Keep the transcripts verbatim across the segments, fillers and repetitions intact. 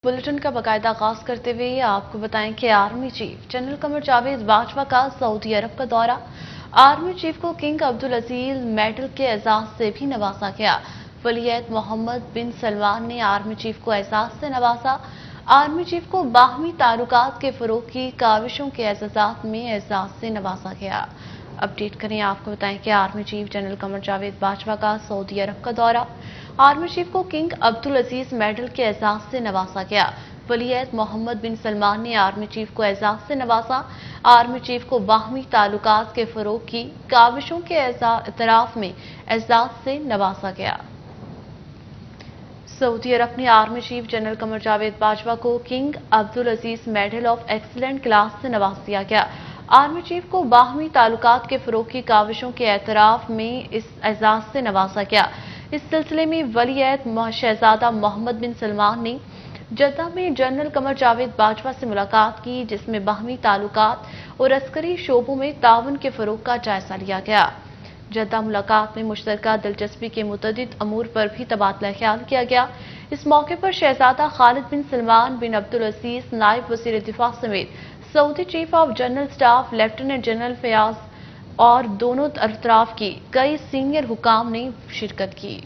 Bulletin का बाकायदा आगाज करते हुए आपको बताएं कि army chief general Qamar Javed Bajwa का सऊदी अरब का दौरा। आर्मी चीफ को किंग अब्दुल अजीज मेडल के एजाज से भी नवाजा गया। वलीअहद मोहम्मद बिन सलमान ने आर्मी चीफ को एजाज से नवाजा। आर्मी चीफ को बाहमी ताल्लुकात के फरोग की काविशों के एजाजात में एजाज से नवाजा गया। अपडेट करें, आपको बताएं कि army chief general Qamar Javed Bajwa का सऊदी अरब का दौरा। आर्मी चीफ को किंग अब्दुल अजीज मेडल के एजाज से नवाजा गया। वलीअहद मोहम्मद बिन सलमान ने आर्मी चीफ को एजाज से नवाजा। आर्मी चीफ को बाहमी ताल्लुकात के फरोग की काविशों के एतराफ में एजाज से नवाजा गया। सऊदी अरब ने army chief general Qamar Javed Bajwa को king Abdul Aziz medal of excellent class से नवाज दिया गया। आर्मी चीफ को बाहमी ताल्लुकात के फरोग की काविशों के एतराफ में इस एजाज से नवाजा गया। इस सिलसिले में वलीअहद शहजादा मोहम्मद बिन सलमान ने जद्दा में जनरल कमर जावेद बाजवा से मुलाकात की, जिसमें बाहमी ताल्लुकात और अस्करी शोबों में ताउन के फरोग का जायजा लिया गया। जद्दा मुलाकात में मुश्तरका दिलचस्पी के मुतअद्दिद अमूर पर भी तबादला ख्याल किया गया। इस मौके पर शहजादा खालिद बिन सलमान बिन अब्दुल अजीज नायब वज़ीर दिफा समेत सऊदी chief of general staff lieutenant general Fayaz और दोनों अतराफ की कई सीनियर हुकाम ने शिरकत की।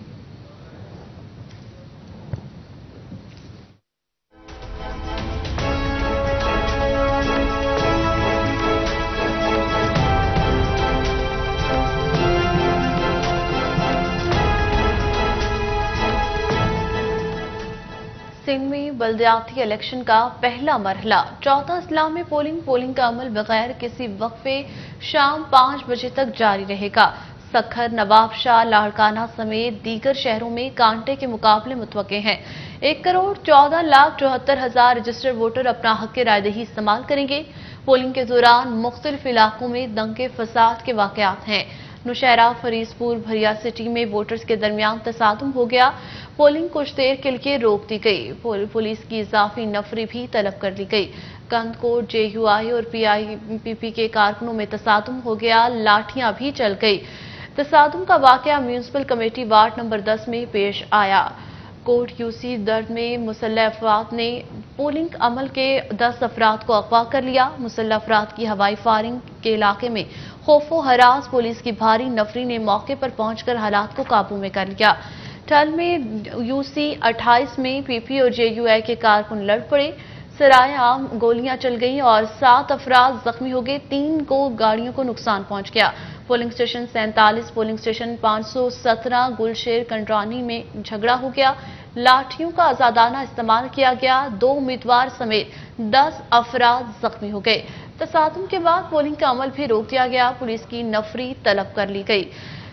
सिंध में बल्दियाती इलेक्शन का पहला मरहला चौदह अजला में पोलिंग पोलिंग का अमल बगैर किसी वक्फे शाम पाँच बजे तक जारी रहेगा। सखर, नवाबशाह, लाड़काना समेत दीगर शहरों में कांटे के मुकाबले मुतवक्के हैं। एक करोड़ चौदह लाख चौहत्तर हजार रजिस्टर्ड वोटर अपना हक रायदही इस्तेमाल करेंगे। पोलिंग के दौरान मुख्तलिफ इलाकों में दंगे फसाद के वाकयात हैं। नौशहरा, फरीसपुर, भरिया सिटी में वोटर्स के दरमियान तसादुम हो गया। पोलिंग कुछ देर के लिए रोक दी गई। पुलिस की इजाफी नफरी भी तलब कर ली गई। कंदकोट, जेयूआई और पीआईपीपी के कारकुनों में तसादुम हो गया। लाठियां भी चल गई। तसादुम का वाकया म्यूनिसिपल कमेटी वार्ड नंबर दस में पेश आया। कोट यूसी दर्द में मुसल्लह अफराद ने पोलिंग अमल के दस अफराद को अगवा कर लिया। मुसल्लह अफराद की हवाई फायरिंग के इलाके में खौफो हरास पुलिस की भारी नफरी ने मौके पर पहुंचकर हालात को काबू में कर लिया। ठल में यूसी अट्ठाईस में पीपी और जेयूआई के कारकुन लड़ पड़े। सराय आम गोलियां चल गईं और सात अफराद जख्मी हो गए। तीन को गाड़ियों को नुकसान पहुंच गया। पोलिंग स्टेशन सैंतालीस, पोलिंग स्टेशन पाँच सौ सत्रह गुलशेर कंड्रानी में झगड़ा हो गया। लाठियों का आजादाना इस्तेमाल किया गया। दो उम्मीदवार समेत दस अफराद जख्मी हो गए। तसादुम के बाद पोलिंग का अमल भी रोक दिया गया। पुलिस की नफरी तलब कर ली गई।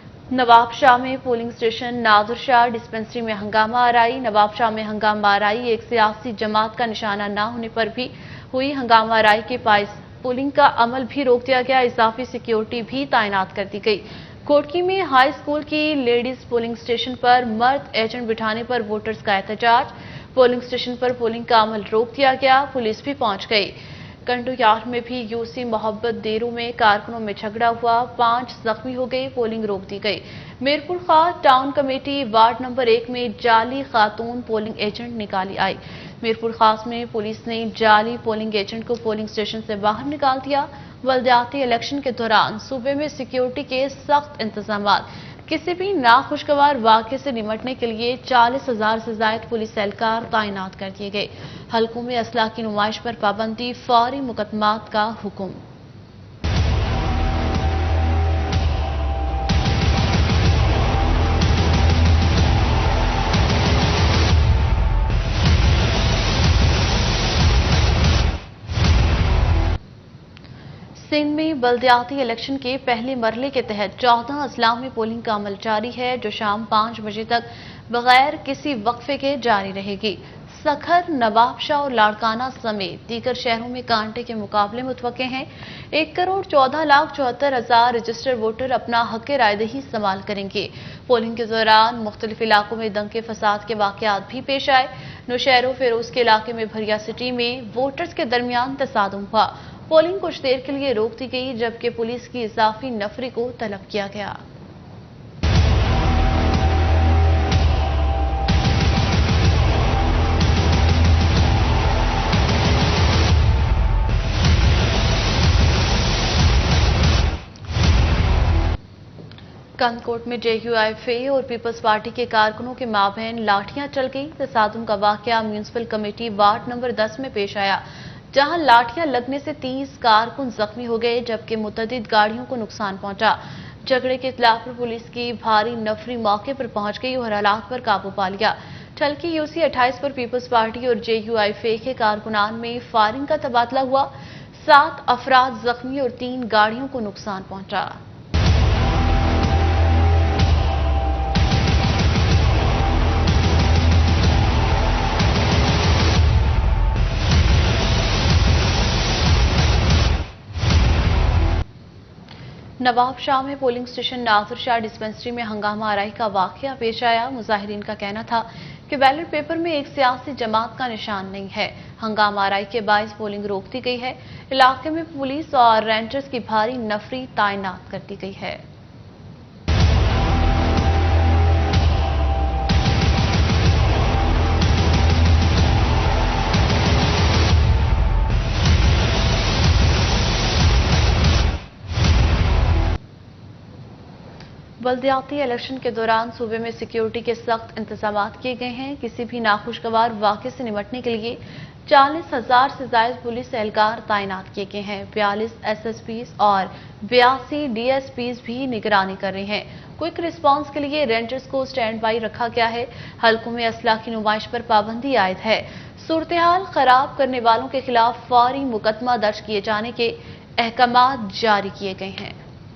नवाबशाह में पोलिंग स्टेशन, नादरशाह डिस्पेंसरी में हंगामा आराई। नवाबशाह में हंगामा आराई एक सियासी जमात का निशाना न होने पर भी हुई। हंगामा आराई के पास पोलिंग का अमल भी रोक दिया गया। इजाफी सिक्योरिटी भी तैनात कर दी गई। कोटकी में हाई स्कूल की लेडीज पोलिंग स्टेशन पर मर्द एजेंट बिठाने पर वोटर्स का एहतजाज। पोलिंग स्टेशन पर पोलिंग का अमल रोक दिया गया। पुलिस भी पहुंच गई। कंडोयार में भी यूसी मोहब्बत देरों में कारकुनों में झगड़ा हुआ। पांच जख्मी हो गए। पोलिंग रोक दी गई। मीरपुर खास टाउन कमेटी वार्ड नंबर एक में जाली खातून पोलिंग एजेंट निकाली आई। मीरपुर खास में पुलिस ने जाली पोलिंग एजेंट को पोलिंग स्टेशन से बाहर निकाल दिया। बल्दियाती इलेक्शन के दौरान सूबे में सिक्योरिटी के सख्त इंतजाम। किसी भी नाखुशगवार वाक़े से निमटने के लिए चालीस हजार से ज्यादा पुलिस एहलकार तैनात कर दिए गए। हल्कों में असलाह की नुमाइश पर पाबंदी, फौरी मुकदमात का हुक्म। सिंध में बल्दियाती इलेक्शन के पहले मरहले के तहत चौदह अजला में पोलिंग का अमल जारी है, जो शाम पाँच बजे तक बगैर किसी वक्फे के जारी रहेगी। सखर, नवाबशाह और लाड़काना समेत दीगर शहरों में कांटे के मुकाबले मुतवक्के हैं। एक करोड़ चौदह लाख चौहत्तर हजार रजिस्टर्ड वोटर अपना हक रायदही इस्तेमाल करेंगे। पोलिंग के दौरान मुख्तलिफ इलाकों में दंगे फसाद के वाकयात भी पेश आए। नौशहरों फिरोज के इलाके में भरिया सिटी में वोटर्स के दरमियान तसादुम हुआ। पोलिंग कुछ देर के लिए रोक दी गई, जबकि पुलिस की इजाफी नफरी को तलब किया गया। कंदकोट में जेयूआईफे और पीपल्स पार्टी के कारकुनों के माबैन लाठियां चल गई। तसादुम का वाकया म्यूनिसिपल कमेटी वार्ड नंबर दस में पेश आया, जहां लाठियां लगने से तीस कारकुन जख्मी हो गए, जबकि मुतअद्दिद गाड़ियों को नुकसान पहुंचा। झगड़े के इत्तला पर पुलिस की भारी नफरी मौके पर पहुंच गई और हालात पर काबू पा लिया। ठलकी यूसी अट्ठाईस पर पीपल्स पार्टी और जेयूआईफे के कारकुनान में फायरिंग का तबादला हुआ। सात अफराद जख्मी और तीन गाड़ियों को नुकसान पहुंचा। नवाब शाह में polling station Nasir Shah dispensary में हंगामा आराई का वाकया पेश आया। मुजाहिरीन का कहना था कि बैलेट पेपर में एक सियासी जमात का निशान नहीं है। हंगामा आराई के बायस पोलिंग रोक दी गई है। इलाके में पुलिस और रेंजर्स की भारी नफरी तैनात कर दी गई है। बल्दियाती इलेक्शन के दौरान सूबे में सिक्योरिटी के सख्त इंतजाम किए गए हैं। किसी भी नाखुशगवार वाक़े से निपटने के लिए चालीस हजार से ज्यादा पुलिस एहलकार तैनात किए गए हैं। बयालीस एसएसपीज और बयासी डीएसपीज भी निगरानी कर रहे हैं। क्विक रिस्पांस के लिए रेंजर्स को स्टैंड बाई रखा गया है। हल्कों में असला की नुमाइश पर पाबंदी आयद है। सूरत-ए-हाल खराब करने वालों के खिलाफ फौरी मुकदमा दर्ज किए जाने के अहकाम जारी किए गए हैं।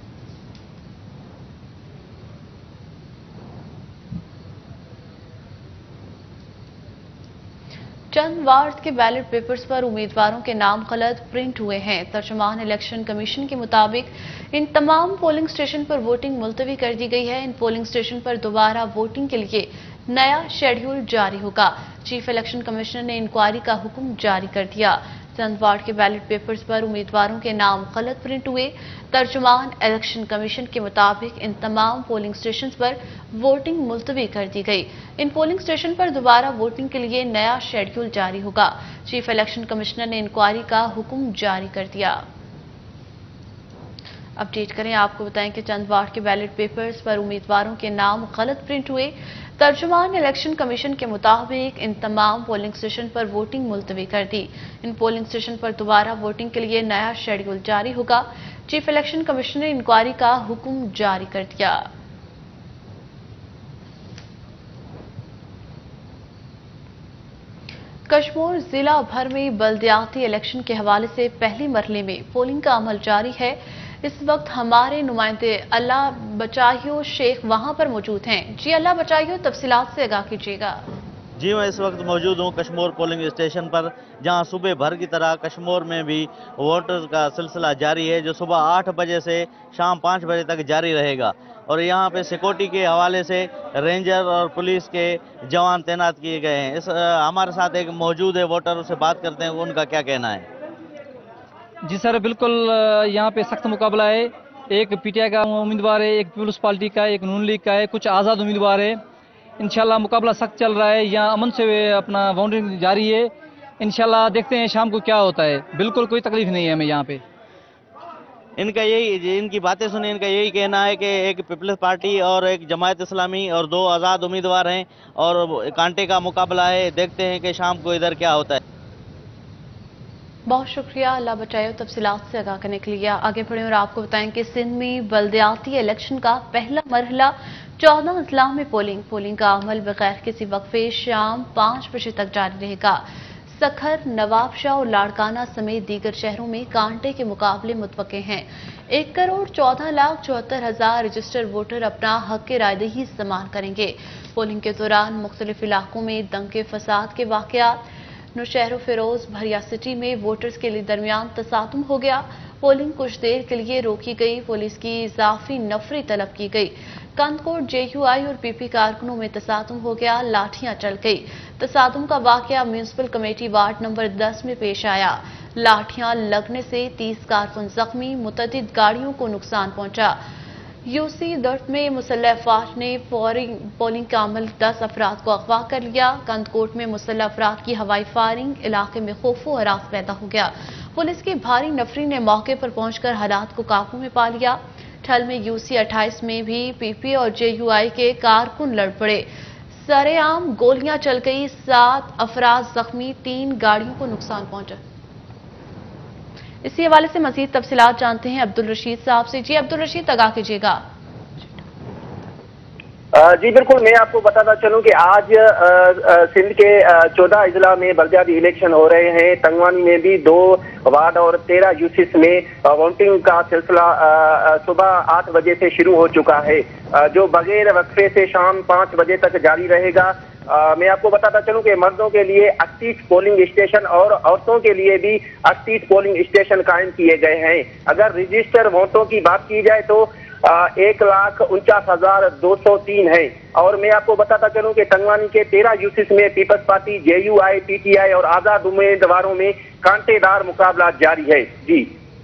चंद वार्ड के बैलेट पेपर्स पर उम्मीदवारों के नाम गलत प्रिंट हुए हैं। तर्जुमान इलेक्शन कमीशन के मुताबिक इन तमाम पोलिंग स्टेशन पर वोटिंग मुलतवी कर दी गई है। इन पोलिंग स्टेशन पर दोबारा वोटिंग के लिए नया शेड्यूल जारी होगा। चीफ इलेक्शन कमिश्नर ने इंक्वायरी का हुक्म जारी कर दिया। चंद वार्ड के बैलेट पेपर्स पर उम्मीदवारों के नाम गलत प्रिंट हुए। तर्जुमान इलेक्शन कमीशन के मुताबिक इन तमाम पोलिंग स्टेशन पर वोटिंग मुलतवी कर दी गई। इन पोलिंग स्टेशन पर दोबारा वोटिंग के लिए नया शेड्यूल जारी होगा। चीफ इलेक्शन कमिश्नर ने इंक्वायरी का हुक्म जारी कर दिया। अपडेट करें, आपको बताएं कि चंद वार्ड के बैलेट पेपर्स पर उम्मीदवारों के नाम गलत प्रिंट हुए। तर्जुमान इलेक्शन कमीशन के मुताबिक इन तमाम पोलिंग स्टेशन पर वोटिंग मुलतवी कर दी। इन पोलिंग स्टेशन पर दोबारा वोटिंग के लिए नया शेड्यूल जारी होगा। चीफ इलेक्शन कमिश्नर ने इंक्वायरी का हुक्म जारी कर दिया। कश्मीर जिला भर में बल्दियाती इलेक्शन के हवाले से पहले मरहले में पोलिंग का अमल जारी है। इस वक्त हमारे नुमाइंदे अल्लाह बचाइयो शेख वहां पर मौजूद हैं। जी अल्लाह बचाइयो, तफसीलात से आगाह कीजिएगा। जी मैं इस वक्त मौजूद हूँ कश्मीर पोलिंग स्टेशन पर, जहां सुबह भर की तरह कश्मीर में भी वोटर का सिलसिला जारी है, जो सुबह आठ बजे से शाम पाँच बजे तक जारी रहेगा। और यहाँ पे सिक्योरिटी के हवाले से रेंजर और पुलिस के जवान तैनात किए गए हैं। इस आ, हमारे साथ एक मौजूद है वोटर, उससे बात करते हैं, उनका क्या कहना है। जी सर, बिल्कुल यहाँ पे सख्त मुकाबला है। एक पीटीआई का उम्मीदवार है, एक पीपल्स पार्टी का है, एक नून लीग का है, कुछ आज़ाद उम्मीदवार है। इंशाल्लाह मुकाबला सख्त चल रहा है। यहाँ अमन से अपना वाउंडिंग जारी है। इंशाल्लाह देखते हैं शाम को क्या होता है। बिल्कुल कोई तकलीफ नहीं है हमें यहाँ पे। इनका यही इनकी बातें सुने इनका यही कहना है कि एक पीपल्स पार्टी और एक जमायत इस्लामी और दो आज़ाद उम्मीदवार हैं और कांटे का मुकाबला है। देखते हैं कि शाम को इधर क्या होता है। बहुत शुक्रिया, अल्लाह बचाए। तफसीलात से आगाह करने के लिए आगे बढ़े और आपको बताएं कि सिंध में बल्दियाती इलेक्शन का पहला मरहला चौदह अजला में पोलिंग पोलिंग का अमल बगैर किसी वक्फे शाम पाँच बजे तक जारी रहेगा। सखर, नवाबशाह और लाड़काना समेत दीगर शहरों में कांटे के मुकाबले मुतवक्के हैं। एक करोड़ चौदह लाख चौहत्तर हजार रजिस्टर्ड वोटर अपना हक के रायदही इस्तेमाल करेंगे। पोलिंग के दौरान मुख्तलिफ इलाकों में दंगे फसाद के वाकयात। नौशहर फिरोज भरिया सिटी में वोटर्स के लिए दरमियान तसादुम हो गया। पोलिंग कुछ देर के लिए रोकी गई। पुलिस की इजाफी नफरी तलब की गई। कंदकोट जेयूआई और पीपी कारकुनों में तसादुम हो गया। लाठियां चल गई। तसादुम का वाकया म्यूनिसिपल कमेटी वार्ड नंबर दस में पेश आया। लाठियां लगने से तीस कारकुन जख्मी, मुतअद्दिद गाड़ियों को नुकसान पहुंचा। यूसी दर्द में मुसल्लह अफवाज ने पोलिंग का अमल दस अफराद को अगवा कर लिया। कंदकोट में मुसल्लह अफराद की हवाई फायरिंग, इलाके में खौफ व हरास पैदा हो गया। पुलिस की भारी नफरी ने मौके पर पहुंचकर हालात को काबू में पा लिया। ठल में यूसी अट्ठाईस में भी पीपी और जेयूआई के कारकुन लड़ पड़े। सरेआम गोलियां चल गई, सात अफराद जख्मी, तीन गाड़ियों को नुकसान पहुंचा। इसी हवाले से मजीद तफसीलात जानते हैं अब्दुल रशीद साहब से। जी अब्दुल रशीद, आगाह कीजिएगा। जी बिल्कुल, मैं आपको बताता चलूं कि आज सिंध के चौदह अजला में बलदियाती इलेक्शन हो रहे हैं। तंगवानी में भी दो वार्ड और तेरह यूसिस में वोटिंग का सिलसिला सुबह आठ बजे से शुरू हो चुका है, जो बगैर वक्फे से शाम पाँच बजे तक जारी रहेगा। आ, मैं आपको बताता चलूं कि मर्दों के लिए अड़तीस पोलिंग स्टेशन और औरतों के लिए भी अड़तीस पोलिंग स्टेशन कायम किए गए हैं। अगर रजिस्टर वोटों की बात की जाए तो आ, एक लाख उनचास हजार दो सौ तीन है। और मैं आपको बताता चलूं कि तंगवानी के तेरह यूसिस में पीपल्स पार्टी, जेयूआई, पीटीआई और आजाद उम्मीदवारों में कांटेदार मुकाबला जारी है। जी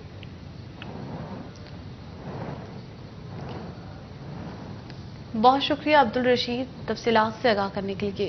बहुत शुक्रिया अब्दुल रशीद तफसीलात से आगाह करने के लिए।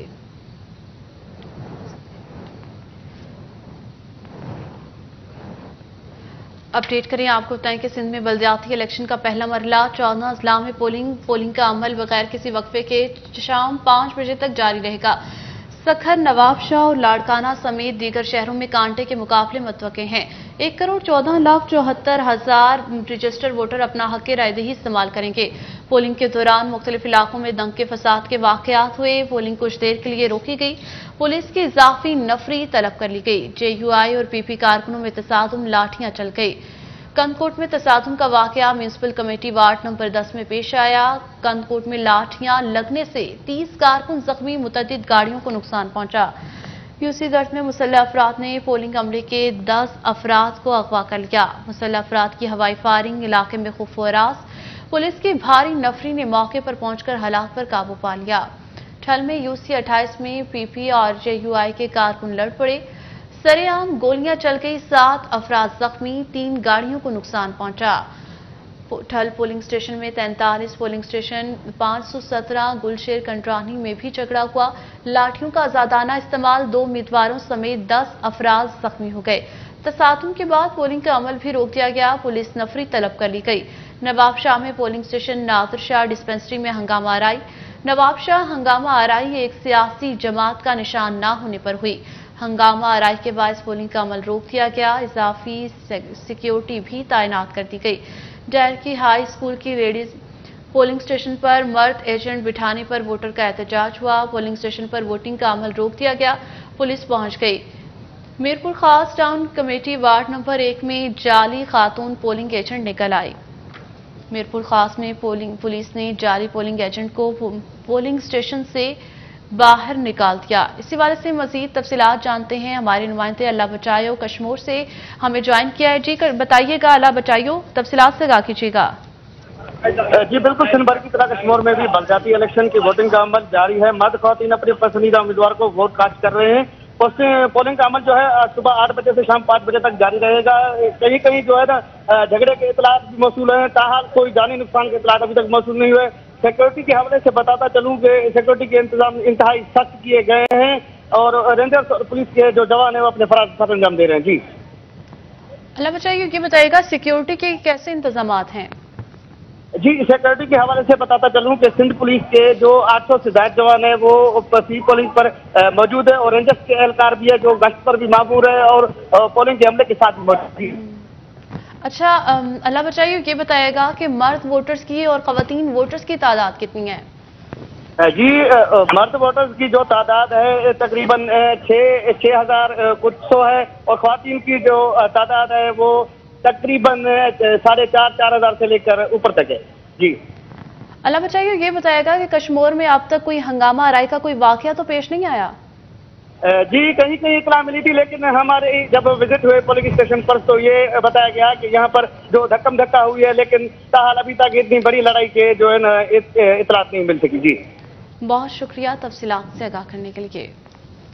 अपडेट करें, आपको बताएं कि सिंध में बलदियाती इलेक्शन का पहला मरहला चौदह अजला में पोलिंग पोलिंग का अमल बगैर किसी वक्फे के शाम पाँच बजे तक जारी रहेगा। सखर, नवाबशाह और लाड़काना समेत दीगर शहरों में कांटे के मुकाबले मुतवक्के हैं। एक करोड़ चौदह लाख चौहत्तर हजार रजिस्टर्ड वोटर अपना हक रायदही इस्तेमाल करेंगे। पोलिंग के दौरान मुख्तलिफ इलाकों में दंगे फसाद के वाकयात हुए। पोलिंग कुछ देर के लिए रोकी गई। पुलिस की इजाफी नफरी तलब कर ली गई। जेयूआई और पीपी कारकुनों में तसादुम, लाठियां चल गई। कंदकोट में तसादुम का वाकया म्यूनिसिपल कमेटी वार्ड नंबर दस में पेश आया। कंदकोट में लाठियां लगने से तीस कारकुन जख्मी, मुतअद्दिद गाड़ियों को नुकसान पहुंचा। यूसी गर्द में मुसल्लह अफराद ने पोलिंग अमले के दस अफराद को अगवा कर लिया। मुसल्लह अफराद की हवाई फायरिंग, इलाके में खौफ व हरास। पुलिस की भारी नफरी ने मौके पर पहुंचकर हालात पर काबू पा लिया। ठल में यूसी अट्ठाईस में पीपी और जेयूआई के कारकुन लड़ पड़े। सरेआम गोलियां चल गई, सात अफराद जख्मी, तीन गाड़ियों को नुकसान पहुंचा। ठल पोलिंग स्टेशन में तैंतालीस, पोलिंग स्टेशन पाँच सौ सत्रह, गुलशेर कंट्रानी में भी झगड़ा हुआ। लाठियों का आजादाना इस्तेमाल, दो उम्मीदवारों समेत दस अफराद जख्मी हो गए। तसादुम के बाद पोलिंग का अमल भी रोक दिया गया। पुलिस नफरी तलब कर ली गई। नवाबशाह में polling station Nadir Shah dispensary में हंगामा आराई। नवाबशाह हंगामा आराई एक सियासी जमात का निशान न होने पर हुई। हंगामा आराई के बाद पोलिंग का अमल रोक दिया गया। इजाफी सिक्योरिटी भी तैनात कर दी गई। डायरकी हाई स्कूल की लेडीज पोलिंग स्टेशन पर मर्द एजेंट बिठाने पर वोटर का एहतजाज हुआ। पोलिंग स्टेशन पर वोटिंग का अमल रोक दिया गया। पुलिस पहुंच गई। मीरपुर खास टाउन कमेटी वार्ड नंबर एक में जाली खातून पोलिंग एजेंट निकल आई। मीरपुर खास में पोलिंग पुलिस ने जाली पोलिंग एजेंट को पोलिंग स्टेशन से बाहर निकाल दिया। इसी बारे से मजीद तफसीलात जानते हैं हमारे नुमाइंदे अल्लाह बचायो कश्मीर से हमें ज्वाइन किया है। जी बताइएगा अल्लाह बचायो, तफसीलात से आगाह कीजिएगा। जी बिल्कुल, सिंध भर की तरह कश्मीर में भी बलदियाती इलेक्शन की वोटिंग का अमल जारी है। मर्द खवातीन अपने पसंदीदा उम्मीदवार को वोट कास्ट कर रहे हैं। पोलिंग का अमल जो है सुबह आठ बजे से शाम पाँच बजे तक जारी रहेगा। कहीं कहीं जो है ना झगड़े के इतलात भी मौसूल हैं, ताहाल कोई जानी नुकसान के इतलात अभी तक मौसूल नहीं हुए। सिक्योरिटी के हवाले से बताता चलूं कि सिक्योरिटी के इंतजाम इंतहाई सख्त किए गए हैं और रेंजर्स और पुलिस के जो जवान है वो अपने फराज सर अंजाम दे रहे हैं। जी अल्लाह बचाइए, ये बताइएगा सिक्योरिटी के कैसे इंतजामात हैं? जी सिक्योरिटी के हवाले से बताता चलूं कि सिंध पुलिस के जो आठ सौ से ज्यादा जवान है वो सी पोलिंग पर मौजूद है और रेंजर्स के एहलकार भी है जो गश्त पर भी मामूर है और पोलिंग के अमले के साथ भी मौजूद है। अच्छा अल्लाह बचाइए, ये बताएगा कि मर्द वोटर्स की और खवातीन वोटर्स की तादाद कितनी है? जी मर्द वोटर्स की जो तादाद है तकरीबन छः छः हजार कुछ सौ है और खवातीन की जो तादाद है वो तकरीबन साढ़े चार चार हजार से लेकर ऊपर तक है। जी अल्लाह बचाइए, ये बताएगा कि कश्मीर में अब तक कोई हंगामा आराई का कोई वाकया तो पेश नहीं आया? जी कहीं कहीं इतला मिली थी, लेकिन हमारे जब विजिट हुए पोलिंग स्टेशन पर तो ये बताया गया कि यहाँ पर जो धक्कम धक्का हुई है, लेकिन ताहाल अभी तक इतनी बड़ी लड़ाई के जो है ना इतलात नहीं मिल सकी। जी बहुत शुक्रिया तफसीलात से आगाह करने के लिए।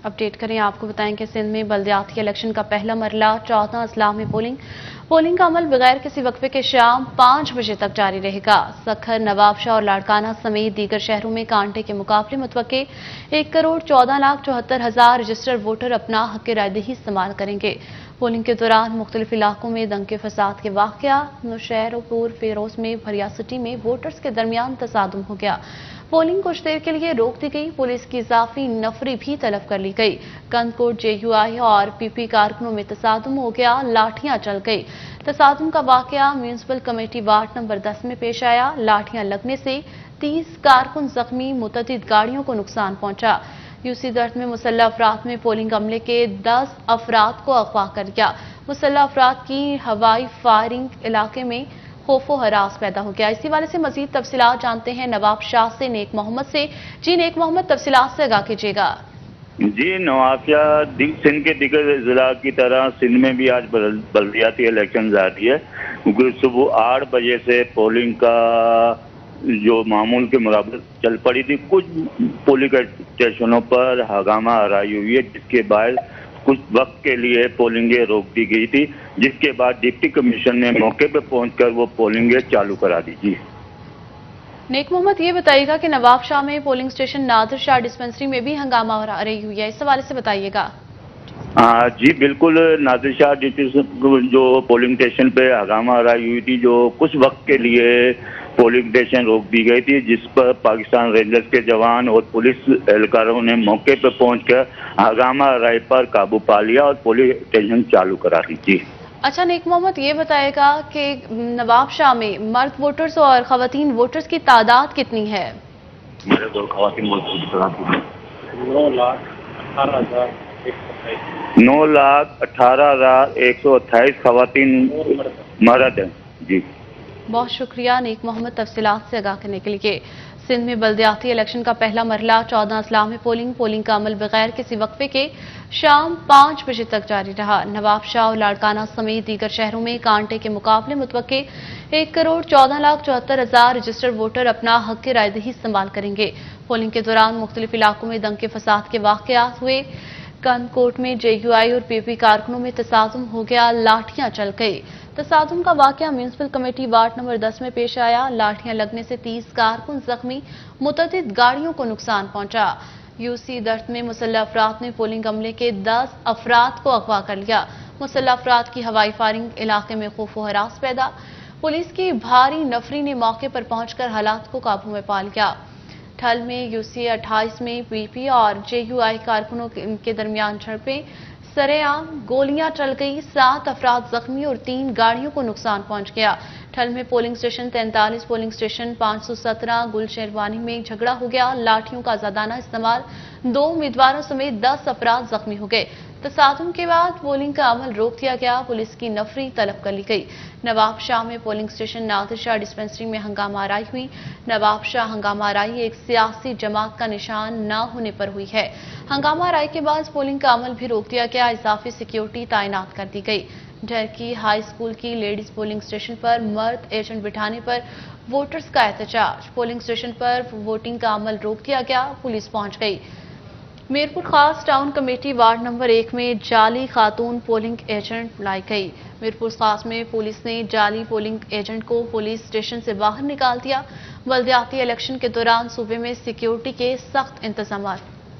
अपडेट करें, आपको बताएं कि सिंध में बल्दियाती इलेक्शन का पहला मरला चौदह अजला में पोलिंग पोलिंग का अमल बगैर किसी वक्फे के शाम पाँच बजे तक जारी रहेगा। सखर, नवाबशाह और लाड़काना समेत दीगर शहरों में कांटे के मुकाबले मुतवक्के एक करोड़ चौदह लाख चौहत्तर हजार रजिस्टर्ड वोटर अपना हक रायदही इस्तेमाल करेंगे। पोलिंग के दौरान मुख्तलिफ इलाकों में दंगे फसाद के वाकया, नौशहरपुर फिरोज में भरिया सिटी में वोटर्स के दरमियान तसादुम हो गया। पोलिंग कुछ देर के लिए रोक दी गई। पुलिस की इजाफी नफरी भी तलब कर ली गई। कंदकोट जे यू आई और पी पी कारकुनों में तसादुम हो गया, लाठियां चल गई। तसादुम का वाकया म्यूनिसिपल कमेटी वार्ड नंबर दस में पेश आया। लाठियां लगने से तीस कारकुन जख्मी, मुतअद्दिद गाड़ियों को नुकसान पहुंचा। यूसी दर्द में मुसल्लह अफराद में पोलिंग अमले के दस अफराद को अगवा कर दिया। मुसल्लह अफराद की हवाई फायरिंग इलाके में खौफो हरास पैदा हो गया। इसी वाले से मजीद तफसीलात जानते हैं नवाब शाह से, नेक मोहम्मद से। जी नेक मोहम्मद, तफसीलात से आगाह कीजिएगा। जी, नवाबशाह सिंध के दिगर जिला की तरह सिंध में भी आज बल्दियाती इलेक्शन जारी है, क्योंकि सुबह आठ बजे से पोलिंग का जो मामूल के मुताबिक चल पड़ी थी। कुछ पोलिंग स्टेशनों पर हंगामा आराई हुई है, जिसके बाद कुछ वक्त के लिए पोलिंगें रोक दी गई थी, जिसके बाद डिप्टी कमिश्नर ने मौके पर पहुंचकर वो पोलिंगें चालू करा दी। जी नेक मोहम्मद, ये बताइएगा कि नवाब शाह में polling station Nadir Shah dispensary में भी हंगामा आ रही हुई है, इस हवाले से बताइएगा। हाँ जी बिल्कुल, नादिर शाह जो पोलिंग स्टेशन पे हंगामा आराई हुई थी, जो कुछ वक्त के लिए पोलिंग स्टेशन रोक दी गई थी, जिस पर पाकिस्तान रेंजर्स के जवान और पुलिस एहलकारों ने मौके पर पहुंचकर हंगामा आराई पर काबू पा लिया और पोलिंग स्टेशन चालू करा दी। जी अच्छा नेक मोहम्मद, ये बताएगा कि नवाब शाह में मर्द वोटर्स और खवातीन वोटर्स की तादाद कितनी है? मर्द और खवातीन वोटर्स की तादाद नौ लाख अठारह हजार एक सौ अट्ठाईस नौ लाख अठारह हजार एक सौ अट्ठाईस खवातीन मर्द हैं। जी बहुत शुक्रिया नेक मोहम्मद, तफसीलात से आगाह करने के लिए। सिंध में बल्दियाती इलेक्शन का पहला मरला चौदह अजला में पोलिंग पोलिंग का अमल बगैर किसी वक्फे के शाम पाँच बजे तक जारी रहा। नवाबशाह और लाड़काना समेत दीगर शहरों में कांटे के मुकाबले मुतवक्के एक करोड़ चौदह लाख चौहत्तर हजार रजिस्टर्ड वोटर अपना हक रायदही इस्तेमाल करेंगे। पोलिंग के दौरान मुख्तलिफ इलाकों में दंगे फसाद के वाकयात हुए। कंदकोट में जे यू आई और पी पी कारकुनों में तसादुम हो गया, लाठियां चल गई। तसादुम का वाकया म्यूनिसिपल कमेटी वार्ड नंबर दस में पेश आया। लाठियां लगने से तीस कारकुन जख्मी, मुतअद्दिद गाड़ियों को नुकसान पहुंचा। यूसी दर्द में मुसल्लह अफराद ने पोलिंग अमले के दस अफराद को अगवा कर लिया। मुसल्लह अफराद की हवाई फायरिंग इलाके में खौफो हरास पैदा। पुलिस की भारी नफरी ने मौके पर पहुंचकर हालात को काबू में पा लिया। ठल में यूसी अट्ठाईस में पीपी और जे यू आई कारकुनों के दरमियान झड़पें, सरेआम गोलियां चल गई। सात अफराद जख्मी और तीन गाड़ियों को नुकसान पहुंच गया। ठल में पोलिंग स्टेशन तैंतालीस, पोलिंग स्टेशन पाँच सौ सत्रह गुलशेरवानी में झगड़ा हो गया। लाठियों का आजादाना इस्तेमाल, दो उम्मीदवारों समेत दस अफराद जख्मी हो गए। तसादुम के बाद पोलिंग का अमल रोक दिया गया। पुलिस की नफरी तलब कर ली गई। नवाब शाह में polling station Nadir Shah dispensary में हंगामा आराई हुई। नवाब शाह हंगामा आराई एक सियासी जमात का निशान न होने पर हुई है। हंगामा आराई के बाद पोलिंग का अमल भी रोक दिया गया। इजाफी सिक्योरिटी तैनात कर दी गई। ढरकी हाई स्कूल की लेडीज पोलिंग स्टेशन पर मर्द एजेंट बिठाने पर वोटर्स का एहतजाज। पोलिंग स्टेशन पर वोटिंग का अमल रोक दिया गया। पुलिस पहुंच गई। मीरपुर खास टाउन कमेटी वार्ड नंबर एक में जाली खातून पोलिंग एजेंट लाई गई। मीरपुर खास में पुलिस ने जाली पोलिंग एजेंट को पुलिस स्टेशन से बाहर निकाल दिया। बल्दियाती इलेक्शन के दौरान सूबे में सिक्योरिटी के सख्त इंतजाम।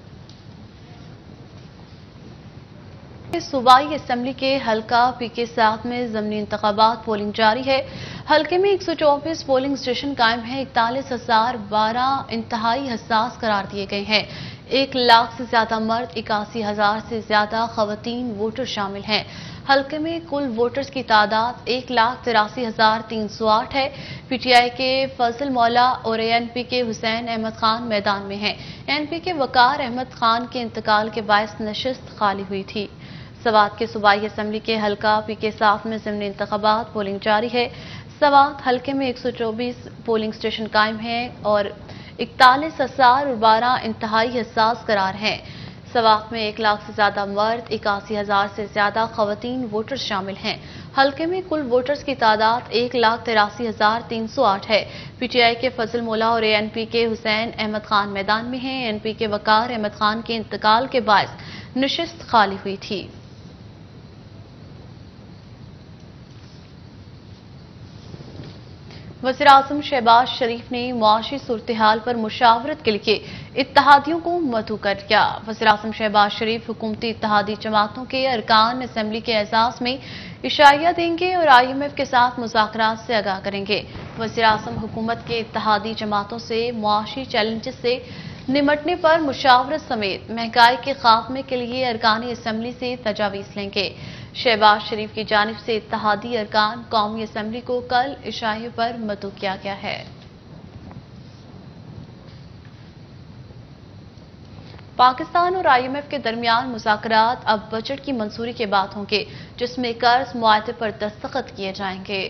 सूबाई असेंबली के हल्का पी के सात में ज़मीनी इंतखाबात पोलिंग जारी है। हल्के में एक सौ चौबीस पोलिंग स्टेशन कायम है। इकतालीस हजार बारह इंतहाई हसास करार दिए गए हैं। एक लाख से ज्यादा मर्द, इक्यासी हजार से ज्यादा खवातीन वोटर शामिल हैं। हल्के में कुल वोटर्स की तादाद एक लाख तिरासी हजार तीन सौ आठ है। पीटीआई के फजल मौला और एएनपी के हुसैन अहमद खान मैदान में हैं। एएनपी के वकार अहमद खान के इंतकाल के बायस नशिस्त खाली हुई थी। सवात के सूबाई असेंबली के हल्का पी के सात में ज़मीनी इंतखाबात पोलिंग जारी है। सवात हल्के में एक सौ चौबीस पोलिंग स्टेशन कायम हैं और इकतालीस हजार और बारह इंतहाई हसास करार हैं। सवात में एक लाख से ज्यादा मर्द, इक्यासी हजार से ज्यादा खवातीन वोटर्स शामिल हैं। हल्के में कुल वोटर्स की तादाद एक लाख तिरासी हजार तीन सौ आठ है। पीटीआई के फजल मोला और एएनपी के हुसैन अहमद खान मैदान में हैं। एएनपी के वकार अहमद खान के इंतकाल के बायस नशिस्त खाली हुई थी। वज़ीर आज़म शहबाज शरीफ ने मुआशी सूरत-ए-हाल पर मुशावरत के लिए इत्तहादियों को मदऊ कर दिया। वज़ीर आज़म शहबाज शरीफ हुकूमती इत्तहादी जमातों के अरकान असम्बली के एजाज में इशाइया देंगे और आई एम एफ के साथ मुज़ाकरात से आगाह करेंगे। वज़ीर आज़म हुकूमत के इत्तहादी जमातों से मुआशी चैलेंजेस से निमटने पर मुशावरत समेत महंगाई के खात्मे के लिए अरकान असम्बली से तजावीज़ लेंगे। शहबाज शरीफ की जानिब से इत्तहादी अरकान कौमी असम्बली को कल इशाए पर मदऊ किया गया है। पाकिस्तान और आई एम एफ के दरमियान मुज़ाकरात अब बजट की मंजूरी के बाद होंगे, जिसमें कर्ज मुआहदे पर दस्तखत किए जाएंगे।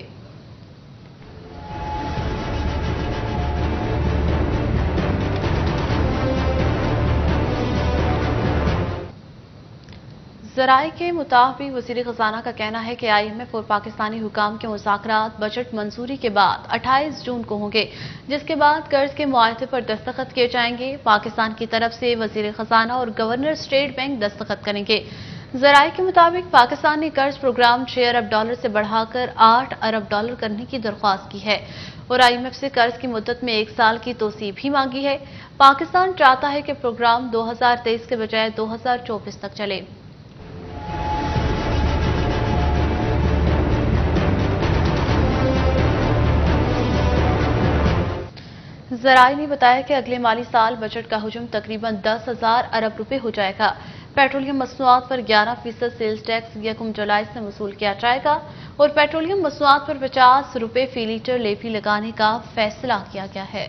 ज़राए के मुताबिक वज़ीर ख़ज़ाना का कहना है कि आई एम एफ और पाकिस्तानी हुकाम के मुज़ाकरात बजट मंजूरी के बाद अट्ठाईस जून को होंगे, जिसके बाद कर्ज के मुआहदे पर दस्तखत किए जाएंगे। पाकिस्तान की तरफ से वज़ीर ख़ज़ाना और गवर्नर स्टेट बैंक दस्तखत करेंगे। ज़राए के मुताबिक पाकिस्तान ने कर्ज प्रोग्राम छह अरब डॉलर से बढ़ाकर आठ अरब डॉलर करने की दरख्वास्त की है और आई एम एफ से कर्ज की मुद्दत में एक साल की तोसी भी मांगी है। पाकिस्तान चाहता है कि प्रोग्राम दो हजार तेईस के बजाय दो हजार चौबीस तक चले। ज़राए ने बताया कि अगले माली साल बजट का हुजूम तकरीबन दस हजार अरब रुपए हो जाएगा। पेट्रोलियम मसनूआत पर ग्यारह फीसद सेल्स टैक्स यकम जुलाई से वसूल किया जाएगा और पेट्रोलियम मसनूआत पर पचास रुपए फी लीटर लेवी लगाने का फैसला किया गया है।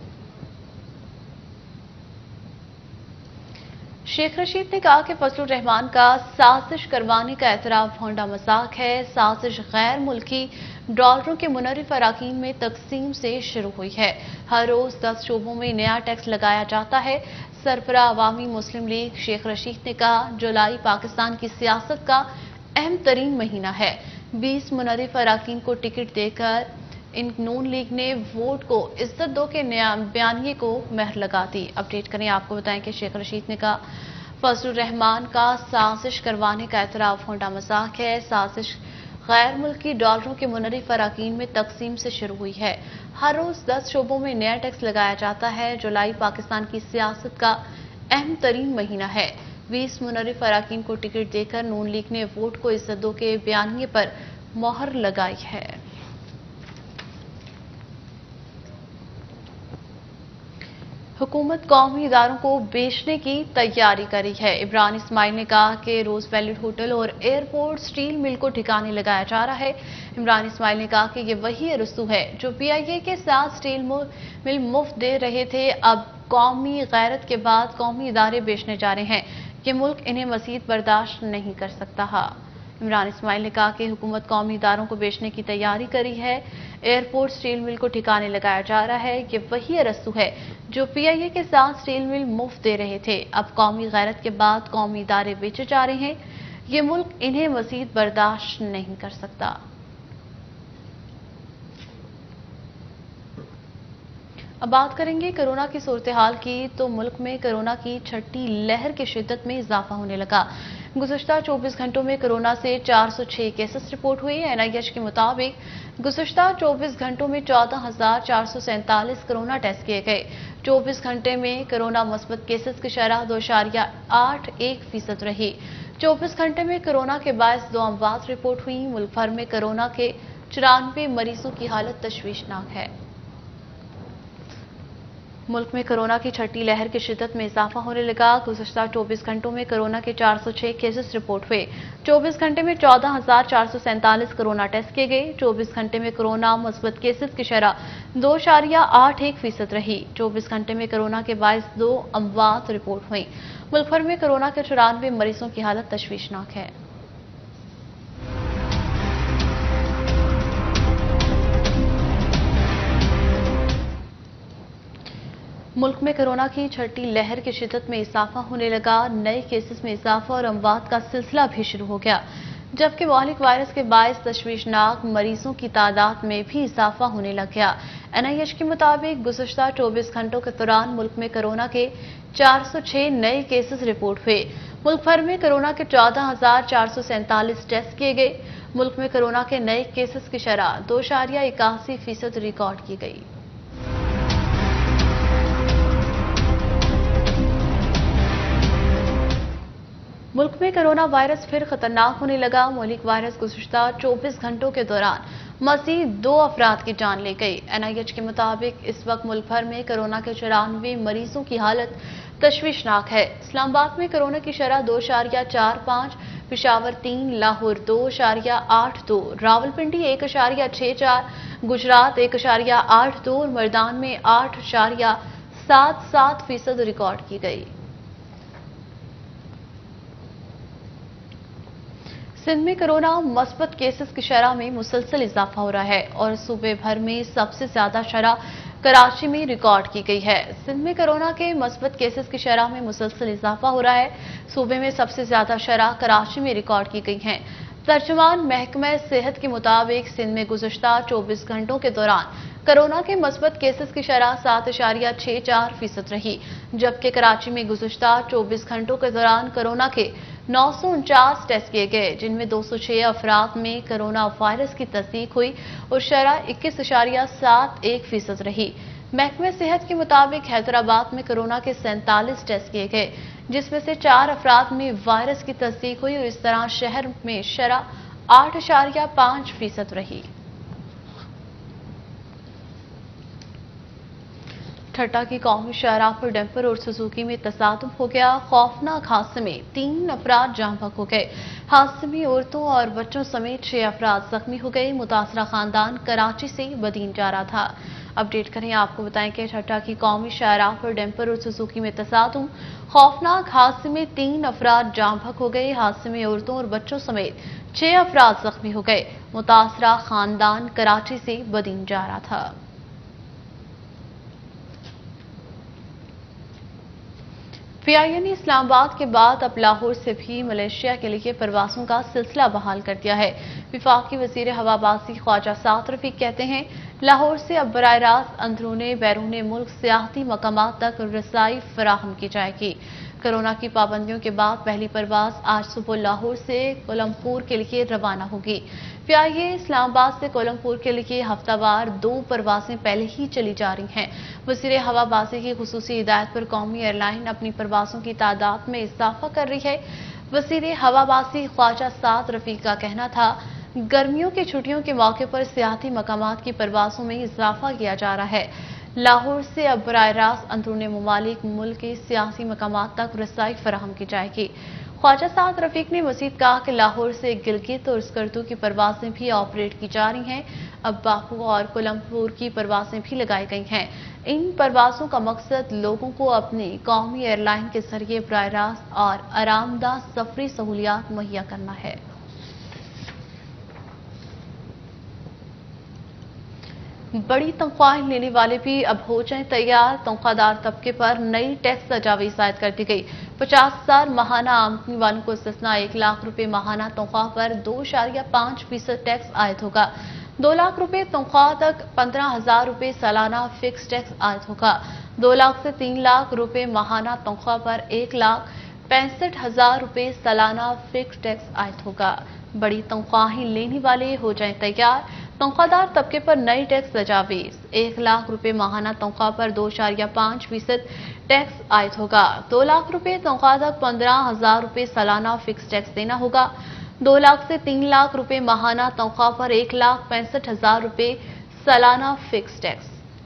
शेख रशीद ने कहा कि फजलुर रहमान का साजिश करवाने का एतराफ होंडा मजाक है। साजिश गैर मुल्की डॉलरों के मुनरिफ अराकीन में तकसीम से शुरू हुई है। हर रोज दस शोबों में नया टैक्स लगाया जाता है। सरबराह अवामी मुस्लिम लीग शेख रशीद ने कहा, जुलाई पाकिस्तान की सियासत का अहम तरीन महीना है। बीस मुनरिफ अराकीन को टिकट देकर इन नून लीग ने वोट को इज्जत दो के बयानिए को महर लगा दी। अपडेट करें, आपको बताएं कि शेख रशीद ने कहा, फजलुर रहमान का साजिश करवाने का एतराफ होंडा मजाक है। साजिश गैर मुल्की डॉलरों के मुनरिफ अराकीन में तकसीम से शुरू हुई है। हर रोज दस शोबों में नया टैक्स लगाया जाता है। जुलाई पाकिस्तान की सियासत का अहम तरीन महीना है। बीस मुनरिफ अराकीन को टिकट देकर नून लीग ने वोट को इज्जत दो के बयानिए पर मोहर लगाई है। हुकूमत कौमी इदारों को बेचने की तैयारी करी है। इमरान इस्माइल ने कहा कि रोज वैलिड होटल और एयरपोर्ट स्टील मिल को ठिकाने लगाया जा रहा है। इमरान इस्माइल ने कहा कि ये वही अरस्तू है जो पी आई ए के साथ स्टील मिल मुफ्त दे रहे थे, अब कौमी गैरत के बाद कौमी इदारे बेचने जा रहे हैं। ये मुल्क इन्हें मजीद बर्दाश्त नहीं कर सकता। इमरान इस्माइल ने कहा कि हुकूमत कौमी इदारों को बेचने की तैयारी करी है। एयरपोर्ट स्टील मिल को ठिकाने लगाया जा रहा है। ये वही अरस्तू है जो पी आई ए के साथ स्टील मिल मुफ्त दे रहे थे, अब कौमी गैरत के बाद कौमी इदारे बेचे जा रहे हैं। ये मुल्क इन्हें मजीद बर्दाश्त नहीं कर सकता। अब बात करेंगे कोरोना की सूरत हाल की, तो मुल्क में कोरोना की छठी लहर की शिद्दत में इजाफा होने लगा। गुज़श्ता चौबीस घंटों में कोरोना से चार सौ छह केसेस रिपोर्ट हुए। एन आई एच के मुताबिक गुज़श्ता चौबीस घंटों में चौदह हजार चार सौ सैंतालीस कोरोना टेस्ट किए गए। चौबीस घंटे में कोरोना मुस्बत केसेस की शरह दो इशारिया आठ एक फीसद रही। चौबीस घंटे में कोरोना के बायस दो अमवात रिपोर्ट हुई। मुल्क भर में कोरोना के चौरानवे मरीजों की हालत तशवीशनाक है। मुल्क में कोरोना की छठी लहर की शिद्दत में इजाफा होने लगा। गुज़श्ता चौबीस घंटों में कोरोना के चार सौ छह केसेस रिपोर्ट हुए। चौबीस घंटे में चौदह हजार चार सौ सैंतालीस कोरोना टेस्ट किए गए। चौबीस घंटे में कोरोना मुस्बत केसेस की शरह दो इशारिया आठ एक फीसद रही। चौबीस घंटे में कोरोना के बायस दो अमवात रिपोर्ट हुई। मुल्क भर में कोरोना के चौरानवे मरीजों की हालत तशवीशनाक है। मुल्क में कोरोना की छठी लहर की शिद्दत में इजाफा होने लगा। नए केसेस में इजाफा और अमवात का सिलसिला भी शुरू हो गया, जबकि मौलिक वायरस के बायस तशवीशनाक मरीजों की तादाद में भी इजाफा होने लग गया। एन आई एच के मुताबिक गुज़श्ता चौबीस घंटों के दौरान मुल्क में कोरोना के चार सौ छह नए केसेस रिपोर्ट हुए। मुल्क भर में कोरोना के चौदह हजार चार सौ सैंतालीस टेस्ट किए गए। मुल्क में कोरोना के नए केसेस की शरह दो इशारिया इक्यासी फीसद रिकॉर्ड की गई। मुल्क में कोरोना वायरस फिर खतरनाक होने लगा। मौलिक वायरस गुज़श्ता चौबीस घंटों के दौरान मजीद दो अफराद की जान ले गई। एन आई एच के मुताबिक इस वक्त मुल्क भर में कोरोना के चौरानवे मरीजों की हालत तशवीशनाक है। इस्लामाबाद में कोरोना की शरह दो इशारिया चार पाँच, पेशावर तीन, लाहौर दो इशारिया आठ दो, रावलपिंडी एक इशारिया छह चार, गुजरात एक इशारिया आठ दो और मर्दान में आठ इशारिया सात सात फीसद रिकॉर्ड की गई। सिंध में कोरोना मस्बत केसेस की शरह में मुसलसल इजाफा हो रहा है और सूबे भर में सबसे ज्यादा शरह कराची में रिकॉर्ड की गई है। सिंध में कोरोना के मस्बत केसेस की शरह में मुसलसल इजाफा हो रहा है। सूबे में सबसे ज्यादा शरह कराची में रिकॉर्ड की गई है। तर्जुमान महकमा सेहत के मुताबिक सिंध में गुज़श्ता चौबीस घंटों के दौरान कोरोना के मस्बत केसेस की शरह सात इशारिया छह चार फीसद रही, जबकि कराची में गुज़श्ता चौबीस घंटों के दौरान कोरोना के नौ सौ उनचास टेस्ट किए गए, जिनमें दो सौ छह अफराद में कोरोना वायरस की तस्दीक हुई और शरह इक्कीस इशारिया सात एक फीसद रही। महकमा सेहत के मुताबिक हैदराबाद में कोरोना के सैंतालीस टेस्ट किए गए, जिसमें से चार अफराद में वायरस की तस्दीक हुई और इस तरह शहर में शरह आठ इशारिया पांच फीसद रही। ठट्टा की कौमी शाहराह पर डंपर और सुजुकी में तसादुम हो गया। खौफनाक हादसे में तीन अफराद जान बहक हो गए। हादसे में औरतों और बच्चों समेत छह अफराद जख्मी हो गए। मुतासरा खानदान कराची से बदीन जा रहा था। अपडेट करें, आपको बताएं कि ठट्टा की कौमी शाहराह पर डंपर और सुजुकी में तसादुम। खौफनाक हादसे में तीन अफराद जान बहक हो गए। हादसे में औरतों और बच्चों समेत छह अफराद जख्मी हो गए। मुतासरा खानदान कराची से बदीन जा रहा था। पी आई ए ने इस्लामाबाद के बाद अब लाहौर से भी मलेशिया के लिए परवासों का सिलसिला बहाल कर दिया है। विफाकी वजीर हवाबाजी ख्वाजा साद रफीक कहते हैं, लाहौर से अब बराह रास्त अंदरूने बैरून मुल्क सियाहती मकामात तक रसाई फराहम की जाएगी। कोरोना की पाबंदियों के बाद पहली परवाज आज सुबह लाहौर से कोलमपुर के लिए रवाना होगी। पी आई ए इस्लामाबाद से कोलमपुर के लिए हफ्तावार दो परवाजें पहले ही चली जा रही हैं। वज़ीर हवाबाजी की खुसूसी हिदायत पर कौमी एयरलाइन अपनी परवाजों की तादाद में इजाफा कर रही है। वज़ीर हवाबाजी ख्वाजा साद रफीक का कहना था, गर्मियों की छुट्टियों के मौके पर सियाहती मकामात की परवाजों में इजाफा किया जा रहा है। लाहौर से अब बराह रास्त अंदरूनी ममालिक मुल्क के सियासी मकामात तक रसाई फराहम की जाएगी। ख्वाजा साद रफीक ने मजीद कहा कि लाहौर से गिलगित और स्कर्दू की परवाजें भी ऑपरेट की जा रही हैं। अब बाकू और कोलमपुर की परवाजें भी लगाई गई हैं। इन परवाजों का मकसद लोगों को अपनी कौमी एयरलाइन के जरिए बराह रास्त और आरामदा सफरी सहूलियात मुहैया करना है। बड़ी तनख्वाहें लेने वाले भी अब हो जाएं तैयार। तनख्वाहदार तबके पर नई टैक्स तजावीज आयद कर दी गई। पचास हजार माहाना आमदनी वालों को इस्तिस्ना एक लाख रुपए माहाना तनख्वाह पर दो इशारिया पांच फीसद टैक्स आयद होगा। दो लाख रुपए तनख्वाह तक पंद्रह हजार रुपए सालाना फिक्स टैक्स आयद होगा। दो लाख से तीन लाख रुपए माहाना तनख्वाह पर एक लाख पैंसठ हजार रुपए सालाना फिक्स टैक्स आयद होगा। बड़ी तनख्वाहें लेने वाले हो जाएं तैयार। तनख्वाहदार तबके पर नई टैक्स तजावीज। एक लाख रुपए माहाना तनख्वाह पर दो इशारिया पांच फीसद टैक्स आयद होगा। दो लाख रुपए तनख्वाह तक पंद्रह हजार रुपए सालाना फिक्स टैक्स देना होगा। दो लाख से तीन लाख रुपए माहाना तनख्वाह पर एक लाख पैंसठ हजार रुपए सालाना फिक्स टैक्स।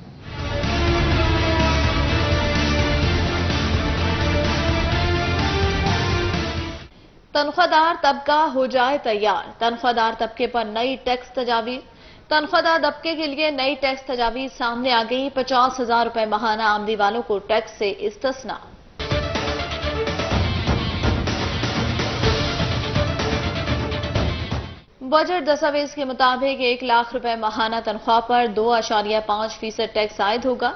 तनख्वाहदार तबका हो जाए तैयार। तनख्वाहदार तबके पर नई टैक्स तजावीज। तनख्वाहदार तबके के लिए नई टैक्स तजावीज सामने आ गई। पचास हजार रुपए माहाना आमदनी वालों को टैक्स से इस्तिस्ना। बजट दस्तावेज के मुताबिक एक लाख रुपए माहाना तनख्वाह पर दो अशारिया पांच फीसद टैक्स आयद होगा।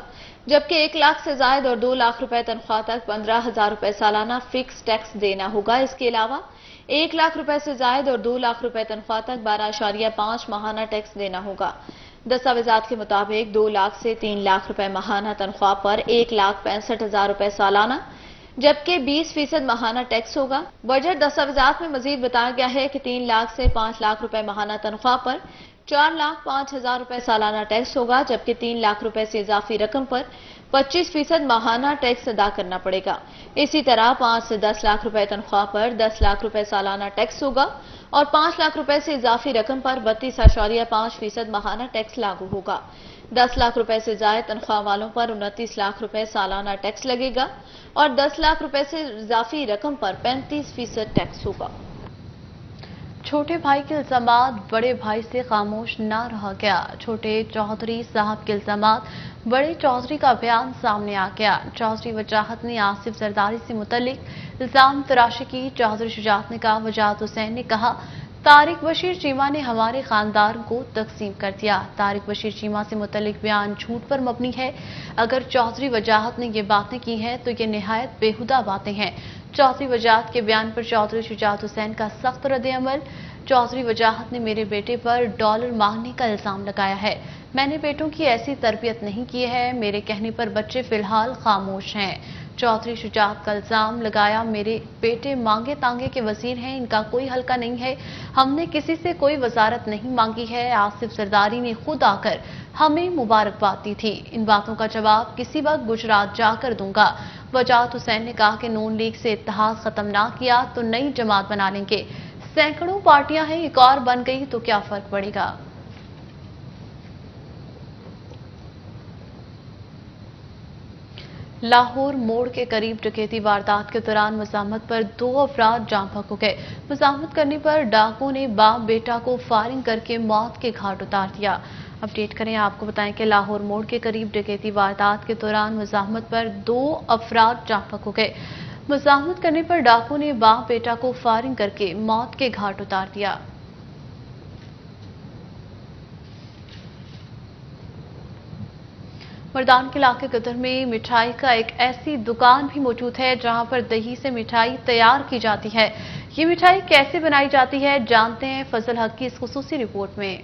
जबकि एक लाख से जायद और दो लाख रुपए तनख्वाह तक पंद्रह हजार रुपए सालाना फिक्स टैक्स देना होगा। इसके अलावा एक लाख रुपए से जायद और दो लाख रुपए तनख्वाह तक बारह अशारिया पांच माहाना टैक्स देना होगा। दस्तावेजात के मुताबिक दो लाख से तीन लाख रुपए माहाना तनख्वाह पर एक लाख पैंसठ हजार रुपए सालाना जबकि बीस फीसद माहाना टैक्स होगा। बजट दस्तावेजात में मजीद बताया गया है कि तीन लाख से पांच लाख रुपए माहाना तनख्वाह पर चार लाख पांच हजार रुपए सालाना टैक्स होगा, जबकि तीन लाख रुपए से इजाफी रकम पर पच्चीस फीसद माहाना टैक्स अदा करना पड़ेगा। इसी तरह पांच से दस लाख रुपए तनख्वाह पर दस लाख रुपए सालाना टैक्स होगा और पांच लाख रुपए से इजाफी रकम पर बत्तीस अशारिया पांच फीसद माहाना टैक्स लागू होगा। दस लाख रुपए से जायद तनख्वाह वालों पर उनतीस लाख रुपए सालाना टैक्स लगेगा और दस लाख रुपए से इजाफी रकम पर पैंतीस फीसद टैक्स होगा। छोटे भाई के इल्जामात बड़े भाई से खामोश न रहा गया। छोटे चौधरी साहब के इल्जामात बड़े चौधरी का बयान सामने आ गया। चौधरी वजाहत ने आसिफ जरदारी से मुतल्लिक इल्जाम तराशी की। चौधरी शुजात ने कहा, वजाहत हुसैन ने कहा तारिक बशीर चीमा ने हमारे खानदान को तकसीम कर दिया। तारिक बशीर चीमा से मुतल्लिक बयान झूठ पर मबनी है। अगर चौधरी वजाहत ने ये बातें की हैं तो ये निहायत बेहुदा बातें हैं। चौधरी वजाहत के बयान पर चौधरी शुजात हुसैन का सख्त रद्द-ए-अमल। चौधरी वजाहत ने मेरे बेटे पर डॉलर मांगने का इल्जाम लगाया है। मैंने बेटों की ऐसी तरबियत नहीं की है। मेरे कहने पर बच्चे फिलहाल खामोश हैं। चौधरी शुजात का इल्जाम लगाया, मेरे बेटे मांगे तांगे के वजीर हैं, इनका कोई हल्का नहीं है। हमने किसी से कोई वजारत नहीं मांगी है। आसिफ जरदारी ने खुद आकर हमें मुबारकबाद दी थी। इन बातों का जवाब किसी वक्त गुजरात जाकर दूंगा। वजाहत हुसैन ने कहा कि नून लीग से इत्तेहाद खत्म ना किया तो नई जमात बना लेंगे। सैकड़ों पार्टियां हैं, एक और बन गई तो क्या फर्क पड़ेगा। लाहौर मोड़ के करीब डकैती वारदात के दौरान मुजाहमत पर दो अफराद जाम बहक हो गए। मुजाहमत करने पर डाकुओं ने बाप बेटा को फायरिंग करके मौत के घाट उतार दिया। अपडेट करें, आपको बताएं कि लाहौर मोड़ के करीब डकैती वारदात के दौरान मुजाहमत पर दो अफराद जाम बहक हो गए। मुजाहमत करने पर डाकुओं ने बाप बेटा को फायरिंग करके मौत के घाट उतार दिया। मर्दान के इलाके गदर में मिठाई का एक ऐसी दुकान भी मौजूद है जहां पर दही से मिठाई तैयार की जाती है। ये मिठाई कैसे बनाई जाती है, जानते हैं फजल हक की इस खुसूसी रिपोर्ट में।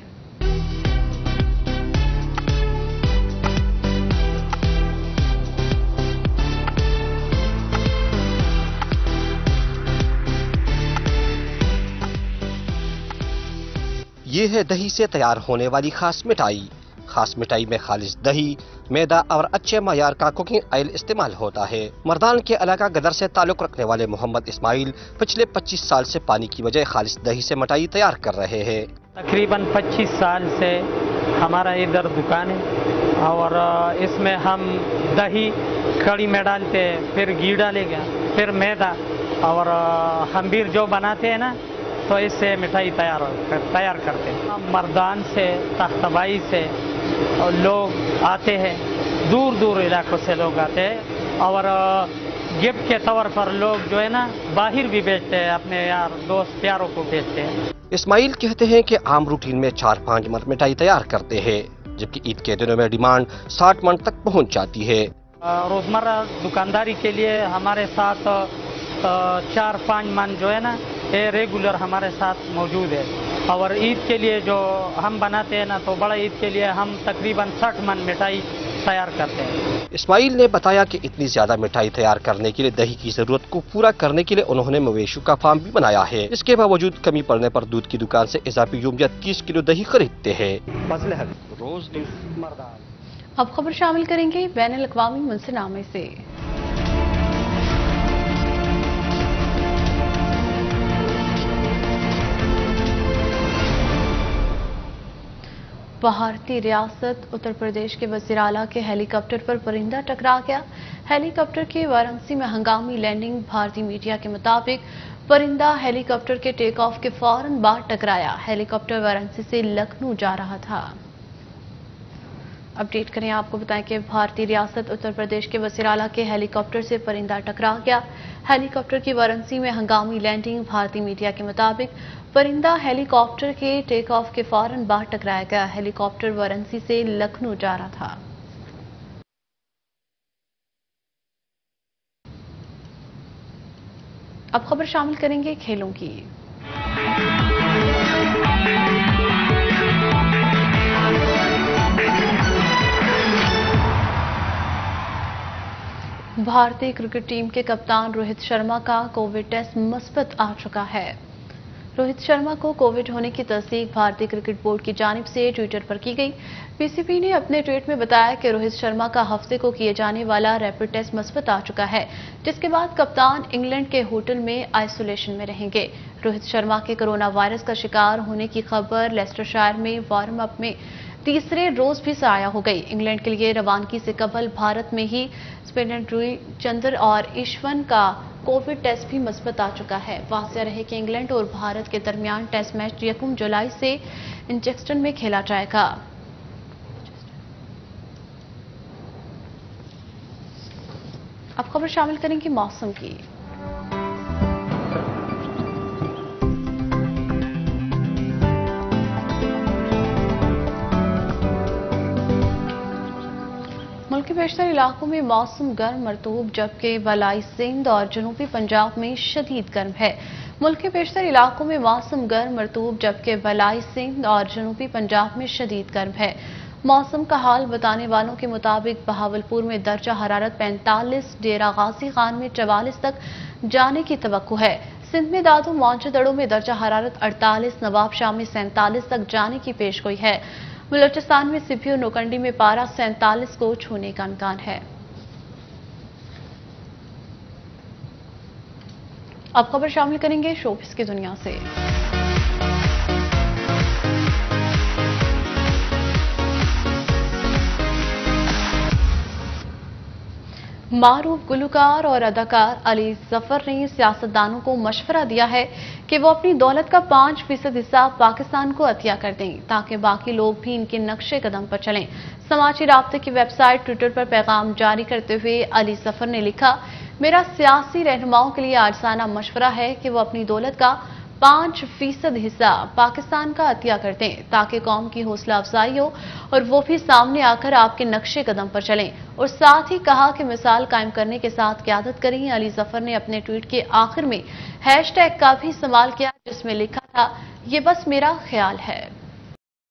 ये है दही से तैयार होने वाली खास मिठाई। खास मिठाई में खालिश दही, मैदा और अच्छे मायार का कुकिंग ऑयल इस्तेमाल होता है। मर्दान के इलाका गदर से ताल्लुक रखने वाले मोहम्मद इस्माइल पिछले पच्चीस साल से पानी की बजाय खालिश दही से मिठाई तैयार कर रहे हैं। तकरीबन पच्चीस साल से हमारा इधर दुकान है और इसमें हम दही कड़ी में डालते हैं, फिर घी डालेगा, फिर मैदा और हम भी जो बनाते हैं ना तो इससे मिठाई तैयार तैयार करते हैं। मर्दान से तख्तबाई से और लोग आते हैं, दूर दूर इलाकों से लोग आते हैं और गिफ्ट के तौर पर लोग जो है ना बाहर भी बेचते हैं, अपने यार दोस्त यारों को बेचते हैं। इस्माइल कहते हैं कि आम रूटीन में चार पाँच मन मिठाई तैयार करते हैं, जबकि ईद के दिनों में डिमांड साठ मन तक पहुंच जाती है। रोजमर्रा दुकानदारी के लिए हमारे साथ चार पाँच मन जो है ना ये रेगुलर हमारे साथ मौजूद है और ईद के लिए जो हम बनाते हैं ना तो बड़ा ईद के लिए हम तकरीबन साठ मन मिठाई तैयार करते हैं। इस्माइल ने बताया कि इतनी ज्यादा मिठाई तैयार करने के लिए दही की जरूरत को पूरा करने के लिए उन्होंने मवेशियों का फार्म भी बनाया है। इसके बावजूद कमी पड़ने पर दूध की दुकान से इजाफी यूमिया तीस किलो दही खरीदते हैं। रोज अब खबर शामिल करेंगे बैनुल अक़वामी मुंसिरनामे से। भारतीय रियासत उत्तर प्रदेश के वज़ीर आला के हेलीकॉप्टर पर परिंदा टकरा गया। हेलीकॉप्टर की वाराणसी में हंगामी लैंडिंग। भारतीय मीडिया के मुताबिक परिंदा हेलीकॉप्टर के टेक ऑफ के फौरन बाद टकराया। हेलीकॉप्टर वाराणसी से लखनऊ जा रहा था। अपडेट करें, आपको बताएं कि भारतीय रियासत उत्तर प्रदेश के वज़ीर आला के हेलीकॉप्टर से परिंदा टकरा गया। हेलीकॉप्टर की वाराणसी में हंगामी लैंडिंग। भारतीय मीडिया के मुताबिक परिंदा हेलीकॉप्टर के टेक ऑफ के फौरन बाद टकराया गया। हेलीकॉप्टर वाराणसी से लखनऊ जा रहा था। अब खबर शामिल करेंगे खेलों की। भारतीय क्रिकेट टीम के कप्तान रोहित शर्मा का कोविड टेस्ट मुस्बत आ चुका है। रोहित शर्मा को कोविड होने की तस्दीक भारतीय क्रिकेट बोर्ड की जानिब से ट्विटर पर की गई। पीसीबी ने अपने ट्वीट में बताया कि रोहित शर्मा का हफ्ते को किए जाने वाला रैपिड टेस्ट मुस्बत आ चुका है, जिसके बाद कप्तान इंग्लैंड के होटल में आइसोलेशन में रहेंगे। रोहित शर्मा के कोरोना वायरस का शिकार होने की खबर लेस्टरशायर में वार्म अप में तीसरे रोज भी साया हो गई। इंग्लैंड के लिए रवानगी से कबल भारत में ही स्पिनर रविचंद्रन और ईश्वन का कोविड टेस्ट भी मुस्बत आ चुका है। वाज़ेह रहे कि इंग्लैंड और भारत के दरमियान टेस्ट मैच यकम जुलाई से इंचेस्टर में खेला जाएगा। अब खबर शामिल करेंगे मौसम की। मुल्क के बेशतर इलाकों में मौसम गर्म मरतूब, जबकि बलाई सिंध और जनूबी पंजाब में शदीद गर्म है। मुल्क के बेशतर इलाकों में मौसम गर्म मरतूब, जबकि बलाई सिंध और जनूबी पंजाब में शदीद गर्म है। मौसम का हाल बताने वालों के मुताबिक बहावलपुर में दर्जा हरारत पैंतालीस, डेरा गाजी खान में चवालीस तक जाने की तवक्को है। सिंध में दादू मौजूदड़ों में दर्जा हरारत अड़तालीस, नवाबशाह में सैंतालीस तक जाने की पेशगोई है। बलूचिस्तान में सिपी और नोकंडी में पारा सैंतालीस को छूने का इम्कान है। अब खबर शामिल करेंगे शोबिस की दुनिया से। मारूफ गुलकार और अदाकार अली जफर ने सियासतदानों को मशवरा दिया है कि वो अपनी दौलत का पांच फीसद हिस्सा पाकिस्तान को अतिया कर दें, ताकि बाकी लोग भी इनके नक्शे कदम पर चलें। समाजी राब्ते की वेबसाइट ट्विटर पर पैगाम जारी करते हुए अली जफर ने लिखा, मेरा सियासी रहनुमाओं के लिए आजाना मशवरा है कि वो अपनी दौलत का पांच फीसद हिस्सा पाकिस्तान का अतिया कर दें, ताकि कौम की हौसला अफजाई हो और वो भी सामने आकर आपके नक्शे कदम पर चलें। और साथ ही कहा कि मिसाल कायम करने के साथ क़यादत करें। अली जफर ने अपने ट्वीट के आखिर में हैशटैग का भी इस्तेमाल किया, जिसमें लिखा था, ये बस मेरा ख्याल है।